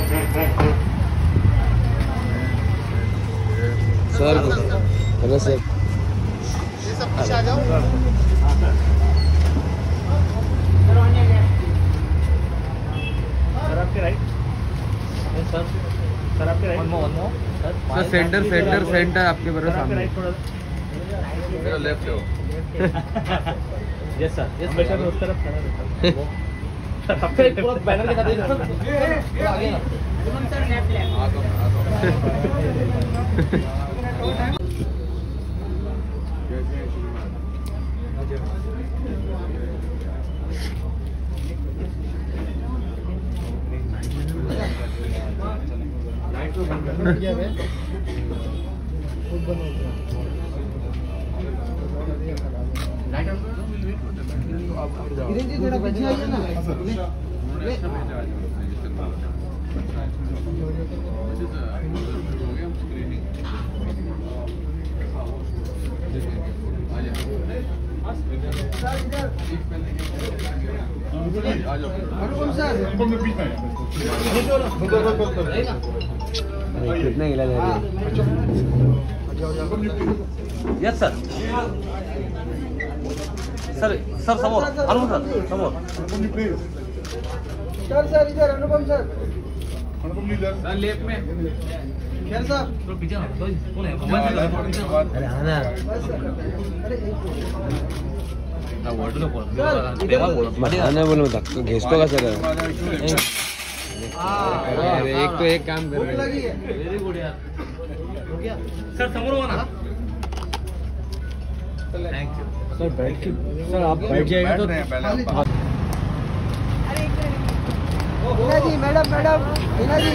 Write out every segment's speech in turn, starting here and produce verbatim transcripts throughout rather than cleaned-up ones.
Sir hello sir, ये सब पीछे आ जाओ। सर आपके राइट, सर सर आपके right, sir centre centre centre आपके बराबर सामने, राइट थोड़ा मेरा लेफ्ट हो। यस सर, यस बेटा मैं उस तरफ खड़ा रहता हूं। आपके पूरा बैनर के साथ ये आगे ना सर, लेफ्ट लेफ्ट आगो आगो। थोड़ा पीछे आइए ना। कितना गिला जा रही है? यस सर, सर सर समोर अनुपम सर समोर सर सर इधर अनुपम सर, अनुपम इधर सर लेफ्ट में खेर साहब तो पीछे ना तो कौन है? अरे हाँ ना, ना वर्ड लो बोल देवा बोलो आने बोलो मत, तो घिसको का सर। अरे एक तो एक काम कर रहे हैं। वेरी गुड यार, हो गया सर समोर हो ना। थैंक यू सर बैठ के, सर आप बैठ जाएंगे तो Hina ji, madam madam Hina ji.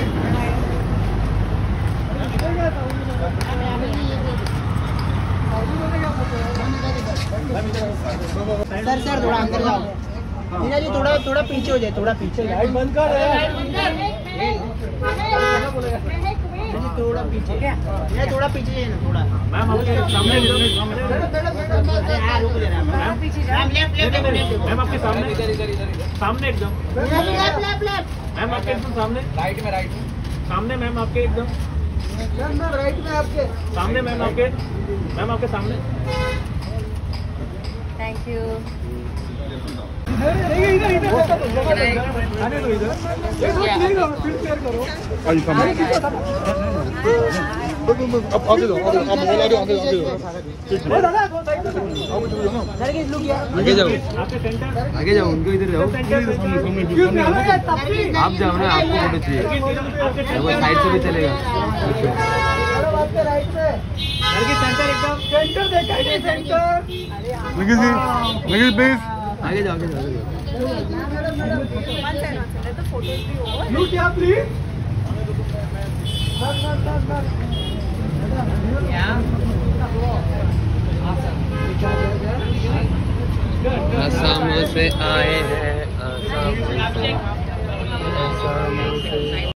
Sir sir थोड़ा अंदर जाओ। हिना जी थोड़ा थोड़ा पीछे हो जाए, थोड़ा पीछे। लाइट बंद कर, थोड़ा पीछे, मैं थोड़ा पीछे जाए ना थोड़ा। मैम आपके सामने, मैम आपके सामने, सामने एकदम मैम आपके एकदम सामने, राइट में, राइट सामने मैम आपके एकदम राइट में आपके सामने, मैम आपके मैम आपके सामने। Thank you. अब आगे जाओ, आगे आप बोला आगे आगे आगे जाओ। आगे जाओ, आपके सेंटर, आगे जाओ, उनको इधर जाओ। आप जाओ ना, आपको फोटो चाहिए, साइड से भी चलेगा। सेंटर एकदम सेंटर देखा है, सेंटर। निखिल जी, निखिल प्लीज आगे जाओ, आगे जाओ, आगे जाओ। लुक या प्लीज। आसाम से आए हैं, आसाम से